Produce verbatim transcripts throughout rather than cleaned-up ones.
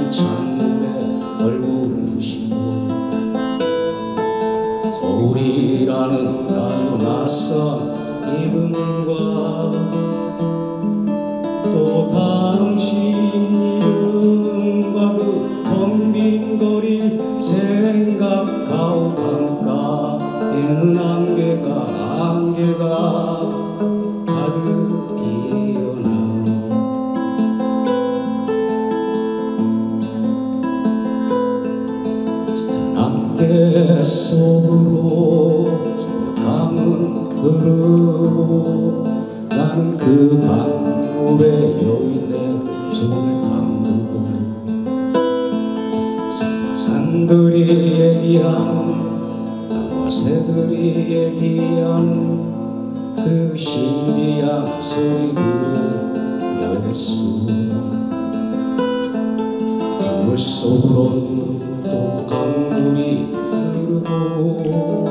창문에 얼굴을 싣고 서울이라는 아주 낯선 이름과 또 당신 이름과 그 텅 빈 거리 생각하고 강가에는 안개가 안개가 가득 피어나 짙은 안개 속으로 새벽강은 흐르고 나는 그 강물에 여인의 손을 담그고 산들이 얘기하는 나와 새들이 얘기하는 그 신비한 소리들을 했소. 강물 속으론 또 강물이 흐르고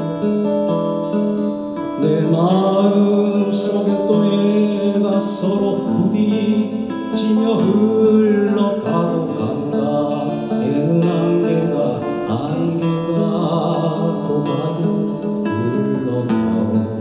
내 마음 속에 또 얘가 서로 부딪히며 흘러가고 강가에는 안개가 안개가 또 가득 흘러가고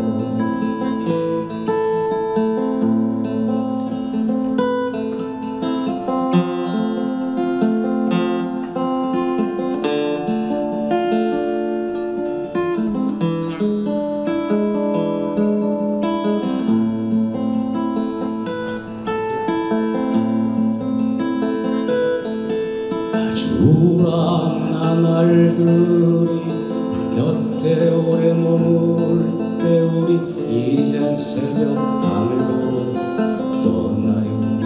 우람한 날들이 곁에 오래 머물 때 우리 이젠 새벽강을 보러 떠나요.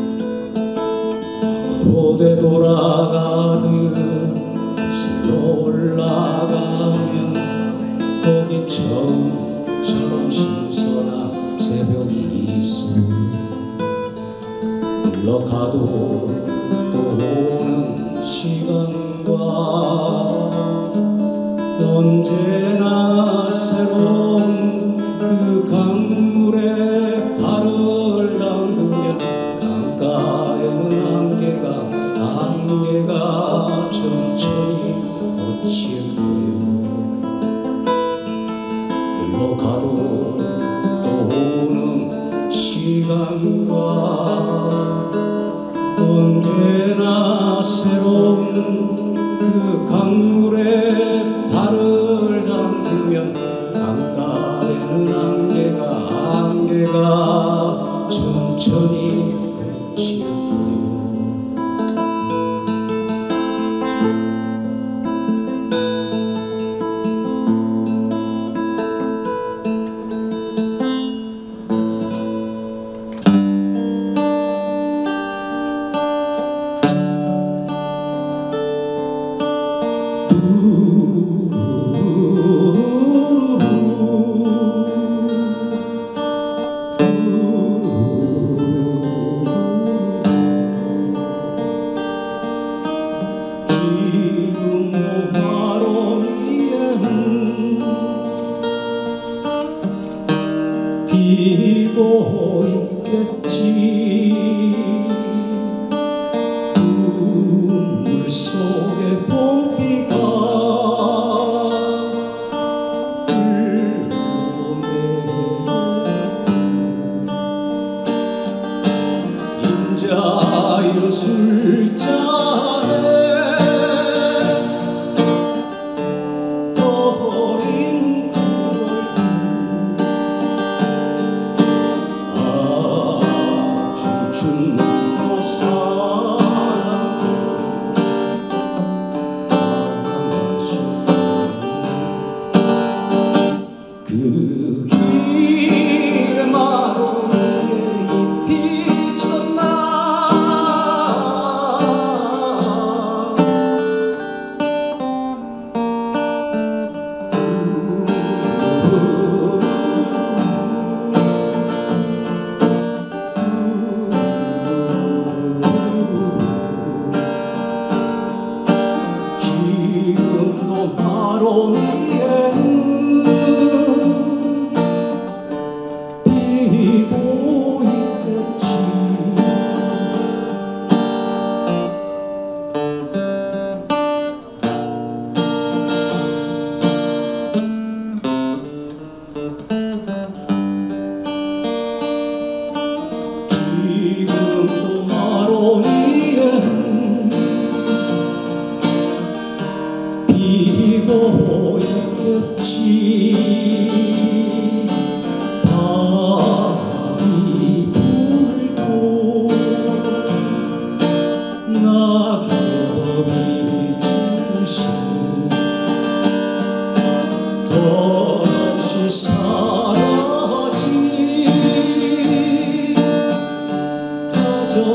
과거로 되돌아가듯 실로 올라가면 거기 처음처럼 신선한 새벽이 있어. 흘러가도 또 오는 시간과 언제나 새로운 그 강물에 발을 담그면 강가에는 안개가 안개가 천천히 걷힐 거요. 흘러가도 또 오는 시간과 언제나 새로운 그 강물에 발을 담그면 강가에는 안개가 안개가 천천히 걷힐 거요. 피고 있겠지. 눈물 속에 봄비가 흘러내리고 임자인 술잔에 그 길에 마루에 잎이 쳤나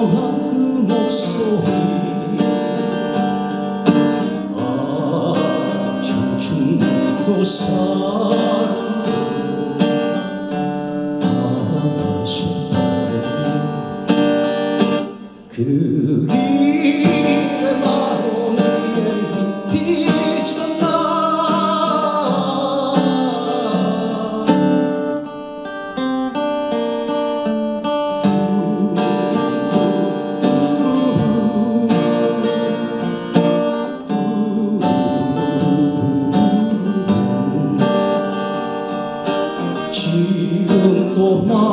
소중한 그 목소리 아 청춘도 살고 다 마셔버렸네 그 길에 마루에 잊었나 지금도